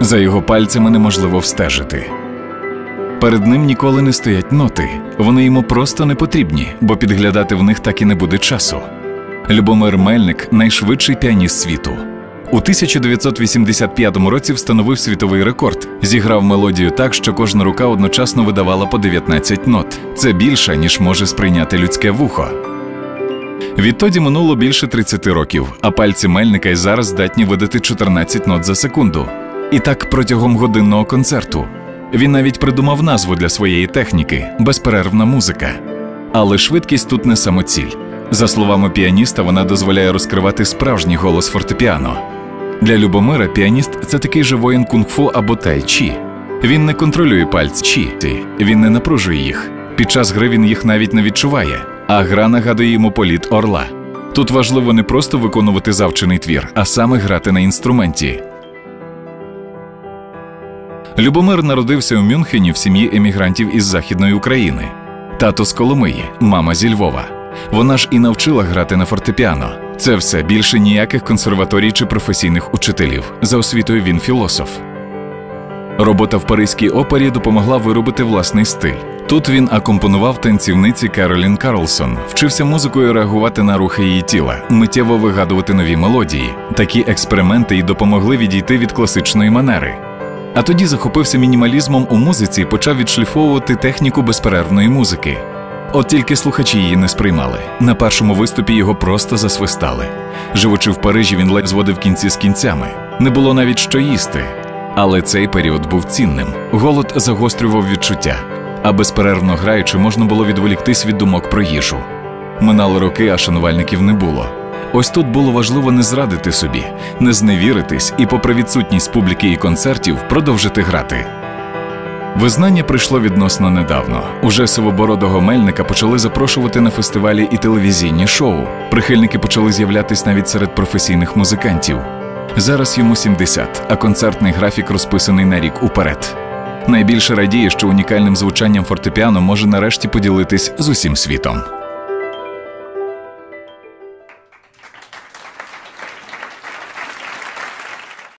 За його пальцями неможливо встежити. Перед ним ніколи не стоять ноти. Вони йому просто не потрібні, бо підглядати в них так і не буде часу. Любомир Мельник – найшвидший піаніст світу. У 1985 році встановив світовий рекорд. Зіграв мелодію так, що кожна рука одночасно видавала по 19 нот. Це більше, ніж може сприйняти людське вухо. Відтоді минуло більше 30 років, а пальці Мельника й зараз здатні видати 14 нот за секунду. І так протягом годинного концерту. Він навіть придумав назву для своєї техніки – безперервна музика. Але швидкість тут не самоціль. За словами піаніста, вона дозволяє розкривати справжній голос фортепіано. Для Любомира піаніст – це такий же воїн кунг-фу або тай-чі. Він не контролює пальці, він не напружує їх. Під час гри він їх навіть не відчуває, а гра нагадує йому політ орла. Тут важливо не просто виконувати завчений твір, а саме грати на інструменті. Любомир народився у Мюнхені в сім'ї емігрантів із Західної України. Тато з Коломиї, мама зі Львова. Вона ж і навчила грати на фортепіано. Це все, більше ніяких консерваторій чи професійних учителів. За освітою він філософ. Робота в Паризькій опері допомогла виробити власний стиль. Тут він акомпонував танцівниці Керолін Карлсон, вчився музикою реагувати на рухи її тіла, миттєво вигадувати нові мелодії. Такі експерименти й допомогли відійти від класичної манери. А тоді захопився мінімалізмом у музиці і почав відшліфовувати техніку безперервної музики. От тільки слухачі її не сприймали. На першому виступі його просто засвистали. Живучи в Парижі, він ледь зводив кінці з кінцями. Не було навіть що їсти. Але цей період був цінним. Голод загострював відчуття. А безперервно граючи, можна було відволіктись від думок про їжу. Минали роки, а шанувальників не було. Ось тут було важливо не зрадити собі, не зневіритись і, попри відсутність публіки і концертів, продовжити грати. Визнання прийшло відносно недавно. Уже сивобородого Мельника почали запрошувати на фестивалі і телевізійні шоу. Прихильники почали з'являтись навіть серед професійних музикантів. Зараз йому 70, а концертний графік розписаний на рік уперед. Найбільше радіє, що унікальним звучанням фортепіано може нарешті поділитись з усім світом.